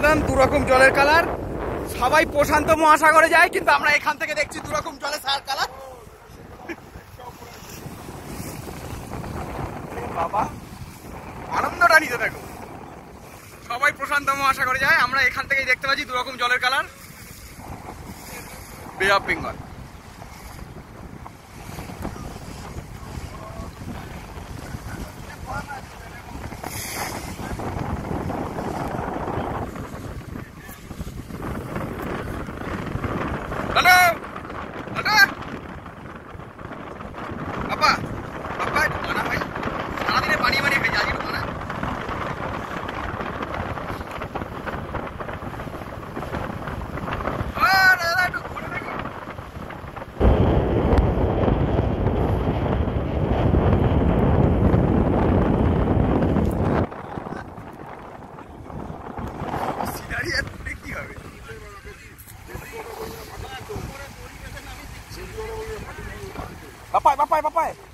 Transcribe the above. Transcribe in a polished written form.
অসাধারণ দুরকম জলের কালার। সবাই প্রশান্ত মহাসাগরে যায়, কিন্তু আমরা এখান থেকে দেখছি দুরকম জলের কালার। বাবা আনন্দটা নিতে দেখো, সবাই প্রশান্ত মহাসাগরে যায়, আমরা এখান থেকেই দেখতে পাচ্ছি দুরকম জলের কালার। বে অফ বেঙ্গল। হ্যালো হ্যালো আপা আপা, একটু খানা ভাই, সারাদিনে বানিয়ে বানিয়ে ভেজে আজ একটু খানা। দাদা একটু ঘুরে দেখো। সিনারি আর কি হবে? বাপায় বাপায় বাপায়